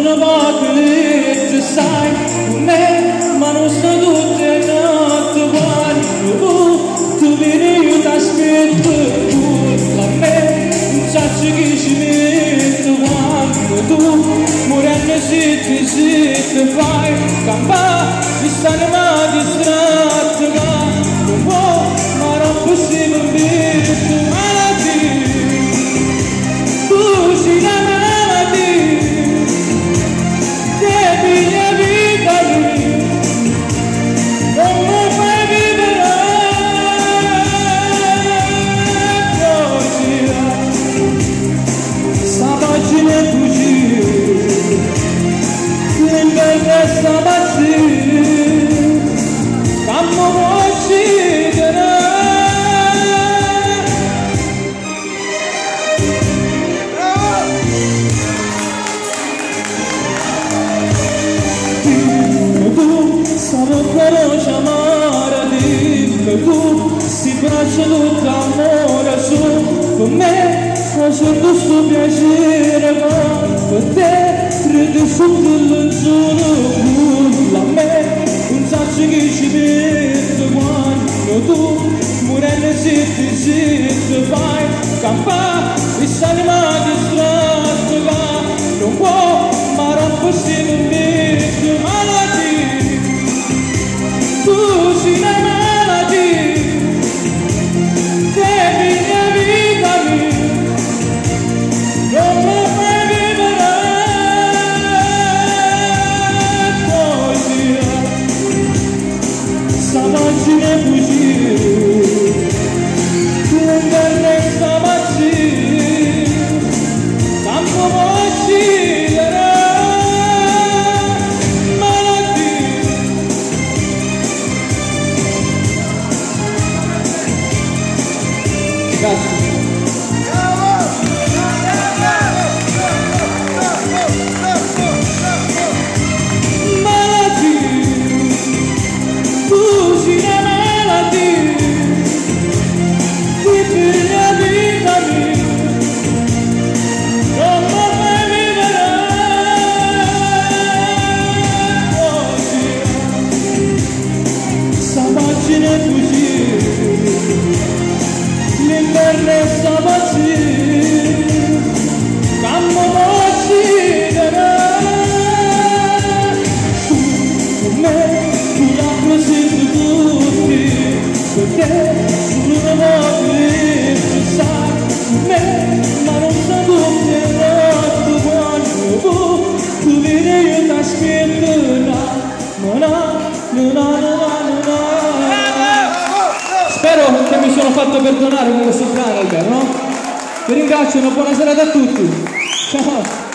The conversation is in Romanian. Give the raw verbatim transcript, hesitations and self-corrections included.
sono poche, sai, me, ma non sto tutte notte, guarda, tu vieni, io ti aspetto, tu, a me, non sai che ci metto, guarda, tu, morendo zitti, zitti, vai, campa, mi stanno mai distratto, non può, ma non possiamo vivere, malattia, tu sei la malattia, devi la vita mia, non mi fai vivere, così, sta pagina è bugia, l'inverno è sta pazzia, cammo vuoi uccidere. Stavo veloce amare, dimmi tu, si braccia tutto amore su, con me ho solo sto piacere, ma per te credo sotto l'anzolo, a me non sai che ci metto quando tu, morendo zitti, zitti, vai, campa, e stai mai distratto, va, non può, ma non possiamo mettere malattia. Tu sei la malattia, devi la vita mia, non mi fai vivere, poesia, stamattina è bugia, l'inverno è stamattina, tanto vuoi uccidere. Grazie. Malattia, tu sei la malattia, ti pigli la vita mia, non mi fai vivere, così, stamattina è bugia, l'inverno è sta pazzia, cammo vuoi uccidere, tu, con me, tu rappresenti tutti, perché solo una volta sai, me, ma non sa tutti e notte quando tu, tu vieni io ti aspetto, no, no, no, no, no, no. Spero che mi sono fatto perdonare con questo brano, no? Vi ringrazio, una buona serata a tutti. Ciao!